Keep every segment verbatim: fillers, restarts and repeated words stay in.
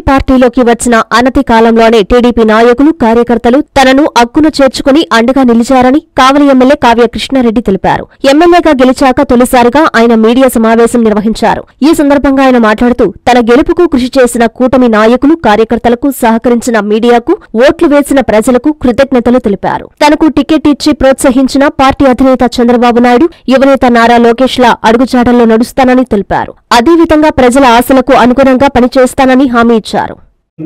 పార్టీలోకి వచ్చిన అనతి కాలంలోనే టీడీపీ నాయకులు కార్యకర్తలు తనను అక్కున చేర్చుకుని అండగా నిలిచారని కావలి ఎమ్మెల్యే కావ్య కృష్ణారెడ్డి తెలిపారు. ఎమ్మెల్యేగా గెలిచాక తొలిసారిగా ఆయన మీడియా సమావేశం నిర్వహించారు. ఈ సందర్భంగా ఆయన మాట్లాడుతూ తన గెలుపుకు కృషి చేసిన కూటమి నాయకులు కార్యకర్తలకు సహకరించిన మీడియాకు ఓట్లు వేసిన ప్రజలకు కృతజ్ఞతలు తెలిపారు. తనకు టికెట్ ఇచ్చి ప్రోత్సహించిన పార్టీ అధినేత చంద్రబాబు నాయుడు, యువనేత నారా లోకేష్ ల అడుగుజాడల్లో నడుస్తానని తెలిపారు. అదేవిధంగా ప్రజల ఆశలకు అనుగుణంగా పనిచేస్తానని హామీ ఇచ్చారు.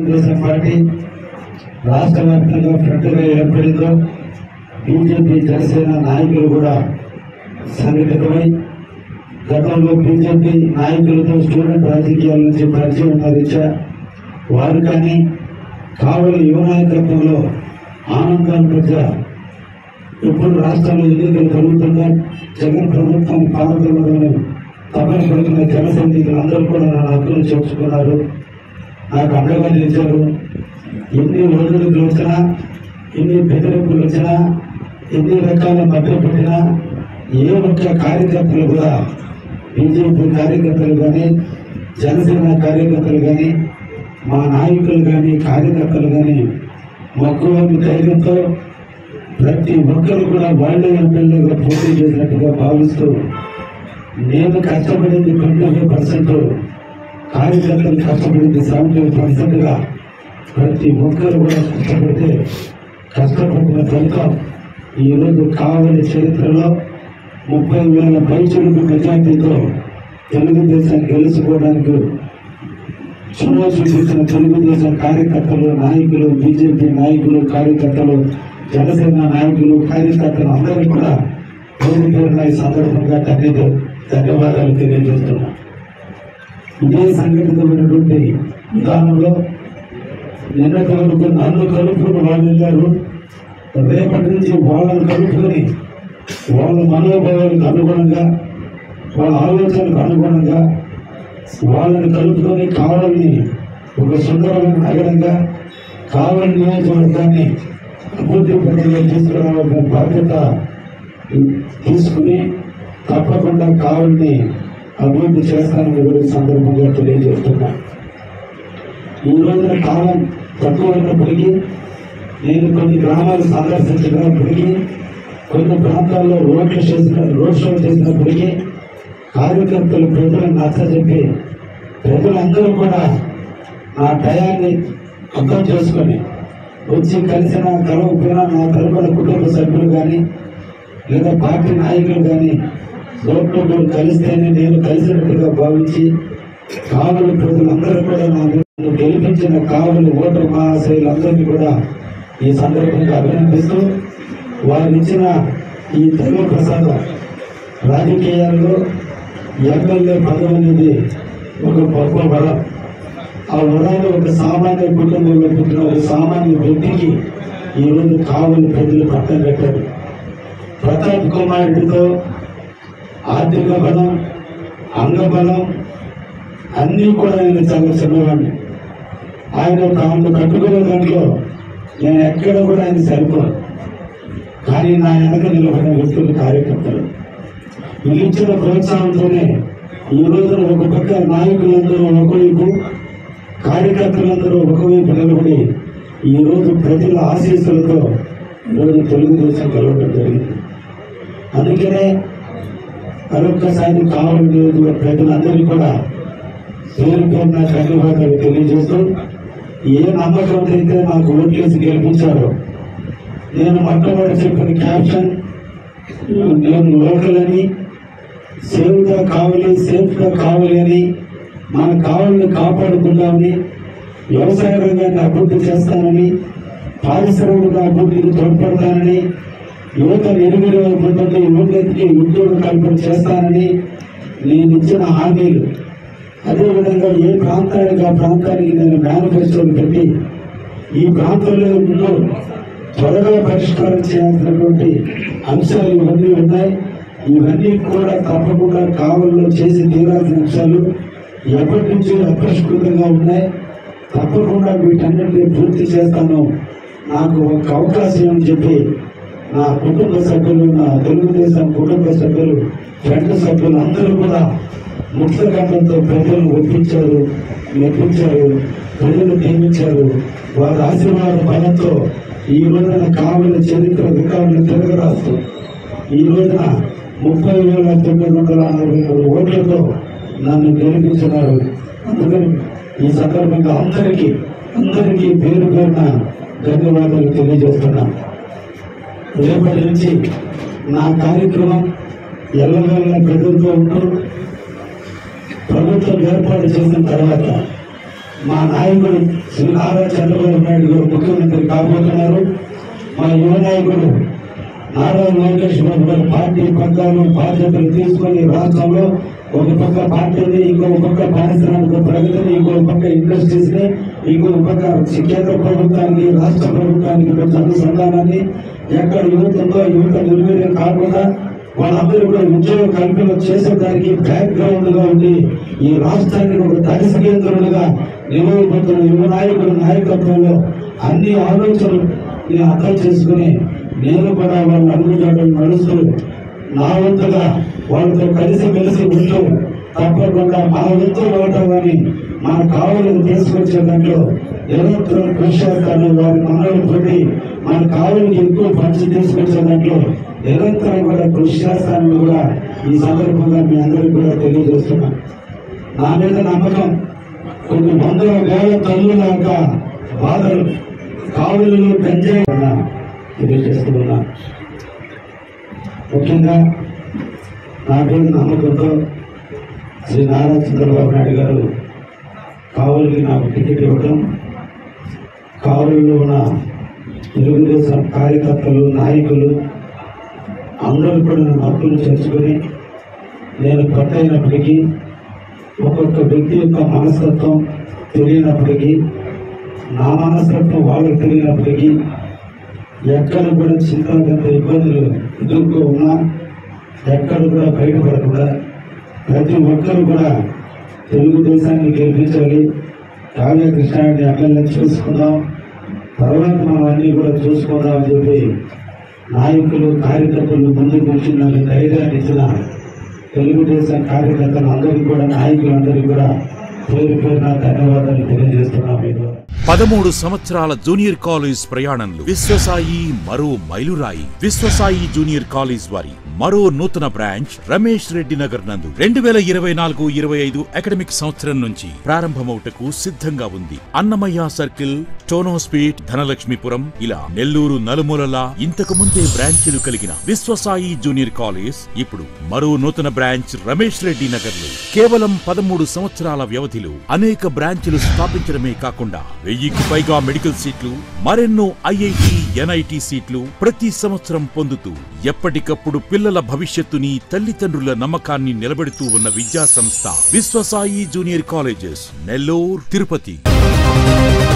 బీజేపీ జనసేన నాయకులు కూడా సంఘటితమై గతంలో బీజేపీ నాయకులతో స్టూడెంట్ రాజకీయాల నుంచి పరిచయం ఉన్న రీత్యా వారు కానీ కావలి యువ నాయకత్వంలో ఆనందాన్ని పెద్ద ఇప్పుడు రాష్ట్రంలో ఎన్నికలు జరుగుతుందా జగన్ ప్రభుత్వం పాల్గొనడం తపన పడుతున్న జన సైనికులు అందరూ కూడా నా హక్కులు చేర్చుకున్నారు, నాకు అండగా నిలిచారు. ఎన్ని ఒడిదుడుకులు వచ్చినా, ఎన్ని బెదిరింపులు వచ్చినా, ఎన్ని రకాల మధ్య పెట్టినా ఏ ఒక్క కార్యకర్తలు కూడా బీజేపీ కార్యకర్తలు కానీ జనసేన కార్యకర్తలు కానీ మా నాయకులు కానీ కార్యకర్తలు కానీ మక్కువని ధైర్యంతో ప్రతి ఒక్కరు కూడా వాళ్ళే ఎమ్మెల్యేగా పోటీ చేసినట్టుగా భావిస్తూ నేను కష్టపడింది ట్వంటీ ఫైవ్ పర్సెంట్ కార్యకర్తలు కష్టపడింది సెవెంటీ పర్సెంట్ గా ప్రతి ఒక్కరు కూడా కష్టపడితే కష్టపడిన ఫలితం ఈరోజు కావలి చరిత్రలో ముప్పై వేల పైచులకు మెజార్టీతో తెలుగుదేశం గెలుచుకోవడానికి చురువు చూపించిన తెలుగుదేశం కార్యకర్తలు నాయకులు బీజేపీ నాయకులు కార్యకర్తలు జనసేన నాయకులు కార్యకర్తలు అందరికీ కూడా పేరు పేరున ఈ సందర్భంగా ధన్యవాదాలు ధన్యవాదాలు తెలియజేస్తున్నాం. ఇదే సంఘటితమైనటువంటి విధానంలో నిన్నటి వరకు నన్ను కలుపుకుని వాళ్ళు వెళ్ళారు. రేపటి నుంచి వాళ్ళని కలుపుకొని వాళ్ళ మనోభావాలకు అనుగుణంగా వాళ్ళ ఆలోచనలకు అనుగుణంగా వాళ్ళని కలుపుకొని కావలిని ఒక సుందరమైన నగరంగా కావలి నియోజకవర్గాన్ని అభివృద్ధి పథకంలో తీసుకురావాల్సిన బాధ్యత తీసుకుని తప్పకుండా కావలిని అభివృద్ధి చేస్తానని కూడా సందర్భంగా తెలియజేస్తున్నా. ఈ రోజున కాలం తక్కువైనప్పటికీ నేను కొన్ని గ్రామాలు సందర్శించినప్పటికీ కొన్ని ప్రాంతాల్లో రోడ్లు చేసిన రోడ్ షో చేసినప్పటికీ కార్యకర్తలు ప్రజలను నచ్చజెప్పి ప్రజలందరూ కూడా ఆ టయాన్ని అర్థం చేసుకొని వచ్చి కలిసిన కలవకపోయినా నా తరపున కుటుంబ సభ్యులు కానీ లేదా పార్టీ నాయకులు కానీ రోడ్లు కలిస్తేనే నేను కలిసినట్టుగా భావించి కావలి ప్రజలందరూ కూడా నాకు గెలిపించిన కావలి ఓటర్ మహాశయులందరినీ కూడా ఈ సందర్భంగా అభినందిస్తూ వారు ఇచ్చిన ఈ దైవ ప్రసాదం రాజకీయాల్లో ఎమ్మెల్యే పదవి అనేది ఒక గొప్ప వరం. ఆ వరాలు ఒక సామాన్య కుటుంబంలో పుట్టిన ఒక సామాన్య వ్యక్తికి ఈరోజు కావలి ప్రజలు పట్టం కట్టారు. ప్రతాప్ కుమారుడితో ఆర్థిక బలం అంగబలం అన్నీ కూడా ఆయన చాలా చిన్నవాడిని. ఆయన తాను కట్టుకునే దాంట్లో నేను ఎక్కడ కూడా ఆయన సరిపోను, కానీ నా వెనక నిలబడిన వ్యక్తులు కార్యకర్తలు ఇచ్చిన ప్రోత్సాహంతోనే ఈ రోజున ఒక పక్క నాయకులందరూ ఒకవైపు కార్యకర్తలందరూ ఒకవైపు నిలబడి ఈరోజు ప్రజల ఆశీస్సులతో ఈరోజు తెలుగుదేశం కలవడం జరిగింది. అందుకనే మరొక్కసారి కావలి నియోజకవర్గ ప్రజలందరినీ కూడా పేరు పేరున ధన్యవాదాలు తెలియజేస్తూ ఏ నమ్మకం అయితే నాకు ఓట్లేసి గెలిపించారో నేను మొట్టమొదటి చెప్పిన క్యాప్షన్ నేను లోకల్ అని సేఫ్ గా కావాలి సేఫ్ గా కావాలి అని మన కావలిని కాపాడుకుందామని వ్యవసాయ రంగాన్ని అభివృద్ధి చేస్తానని పారిశ్రామిక అభివృద్ధికి తోడ్పడతానని యువత ఎరువులు అభివృద్ధి యువతకి ఉద్యోగ కల్పన చేస్తానని నేను ఇచ్చిన హామీలు అదేవిధంగా ఏ ప్రాంతానికి ఆ ప్రాంతానికి నేను మేనిఫెస్టోలు పెట్టి ఈ ప్రాంతంలో ముందు త్వరగా పరిష్కారం చేయాల్సినటువంటి అంశాలు ఇవన్నీ ఉన్నాయి. ఇవన్నీ కూడా తప్పకుండా కావలిలో చేసి తీరాల్సిన అంశాలు ఎప్పటి నుంచి అపరిష్కృతంగా ఉన్నాయి. తప్పకుండా వీటన్నిటినీ పూర్తి చేస్తాను, నాకు ఒక అవకాశం అని చెప్పి నా కుటుంబ సభ్యులు నా తెలుగుదేశం కుటుంబ సభ్యులు ఫ్రెండ్ సభ్యులు అందరూ కూడా ముక్త కంఠంతో ప్రజలను ఒప్పించారు. మెప్పించారు, ప్రజలు ప్రేమించారు. వారి ఆశీర్వాద బలంతో ఈ రోజున కావలి చరిత్ర రికార్డులు తిరగరాస్తూ ఈ రోజున ముప్పై వేల తొమ్మిది వందల నలభై మూడు ఓట్లతో నన్ను గెలిపించినారు. అందుకని ఈ సందర్భంగా అందరికీ అందరికీ పేరు పేరున ధన్యవాదాలు తెలియజేస్తున్నాను. రేపటి నుంచి నా కార్యక్రమం ఎల్లవేళ ప్రజలతో ఉంటూ ప్రభుత్వం ఏర్పాటు చేసిన తర్వాత మా నాయకుడు శ్రీ నారా చంద్రబాబు నాయుడు గారు ముఖ్యమంత్రి కాబోతున్నారు. మా యువ నాయకుడు నారా లోకేష్ బాబు గారు పార్టీ పగ్గాలు బాధ్యతలు తీసుకొని రాష్ట్రంలో ఒక పక్క పార్టీని, ఇంకొక పక్క పారిశ్రామిక ప్రగతిని, ఇంకొక పక్క ఇండస్ట్రీస్ ని, ఇంకొక పక్క కేంద్ర ప్రభుత్వానికి రాష్ట్ర ప్రభుత్వానికి కొంచెం అనుసంధానాన్ని ఎక్కడ యువత ఉందో యువత నిర్వీర్యం కాకుండా వాళ్ళందరూ కూడా ఉద్యోగ కల్పన చేసేదానికి బ్యాక్ గ్రౌండ్ గా ఉండి ఈ రాష్ట్రానికి ఒక దర్శ కేంద్రులుగా నిలవబోతున్న యువ నాయకుల నాయకత్వంలో అన్ని ఆలోచనలు అర్థం చేసుకుని నేను కూడా వాళ్ళ అడుగుజాడలు నడుస్తూ నా వంతుగా వాళ్ళతో కలిసి మెలిసి ఉంటూ తప్పకుండా మన వంతు ఇవ్వటమని మన కావలిని తీసుకొచ్చే దాంట్లో నిరంతరం కృషి చేస్తాను. వారి మనలు పెట్టి మన కావలిని ఎక్కువ పంచి తీసుకొచ్చే దాంట్లో నిరంతరం కూడా కృషి చేస్తానని కూడా ఈ సందర్భంగా మీ అందరికీ కూడా తెలియజేస్తున్నాను. నా మీద నమ్మకం కొన్ని వందల వేల తల్లుల యొక్క బాధలు కావలిలో గంజాయి తెలియజేస్తున్నా. ముఖ్యంగా నా మీద నమ్మకంతో శ్రీ నారా చంద్రబాబు నాయుడు గారు కావలికి నాకు టికెట్ ఇవ్వడం, కావలిలో ఉన్న తెలుగుదేశం కార్యకర్తలు నాయకులు అందరూ కూడా నన్ను హక్కులు చేర్చుకొని నేను కొత్త అయినప్పటికీ ఒక్కొక్క వ్యక్తి యొక్క మనస్తత్వం తెలియనప్పటికీ నా మనస్తత్వం వాళ్ళకి తెలియనప్పటికీ ఎక్కడ కూడా చింతాగత ఇబ్బందులు ఎదుర్కో ఉన్నా ఎక్కడ కూడా బయటపడకుండా ప్రతి ఒక్కరు కూడా తెలుగుదేశాన్ని గెలిపించాలి, కావ్య కృష్ణారెడ్డి ఎమ్మెల్యే చూసుకుందాం, తర్వాత మనం అన్ని కూడా చూసుకుందాం అని చెప్పి నాయకులు కార్యకర్తలు ముందుకు వచ్చి నాకు ధైర్యాన్ని ఇచ్చిన తెలుగుదేశం కార్యకర్తలు అందరికీ కూడా నాయకులందరికీ కూడా పేరు పేరున ధన్యవాదాలు తెలియజేస్తున్నాం. మీకు పదమూడు సంవత్సరాల జూనియర్ కాలేజ్ ప్రయాణంలో విశ్వసాయి మరో మైలురాయి. విశ్వసాయి జూనియర్ కాలేజ్ వారి మరో నూతన బ్రాంచ్ రమేష్ రెడ్డి నగర్ నందు రెండు వేల ఇరవై నాలుగు ఇరవై ఐదు అకాడమిక్ సంవత్సరం నుంచి ప్రారంభమవుటకు సిద్ధంగా ఉంది. అన్నమయ్య సర్కిల్, టోనోస్పీట్, ధనలక్ష్మీపురం ఇలా నెల్లూరు నలుమూలలా ఇంతకు ముందే బ్రాంచీలు కలిగిన విశ్వసాయి జూనియర్ కాలేజ్ ఇప్పుడు మరో నూతన బ్రాంచ్ రమేష్ రెడ్డి నగర్ లో కేవలం పదమూడు సంవత్సరాల వ్యవధిలో అనేక బ్రాంచీలు స్థాపించడమే కాకుండా వెయ్యికి పైగా మెడికల్ సీట్లు, మరెన్నో ఐఐటి, ఎన్ఐటి సీట్లు ప్రతి సంవత్సరం పొందుతూ ఎప్పటికప్పుడు పిల్లల భవిష్యత్తుని, తల్లిదండ్రుల నమ్మకాన్ని నిలబెడుతూ ఉన్న విద్యా సంస్థ విశ్వసాయి జూనియర్ కాలేజెస్, నెల్లూరు, తిరుపతి.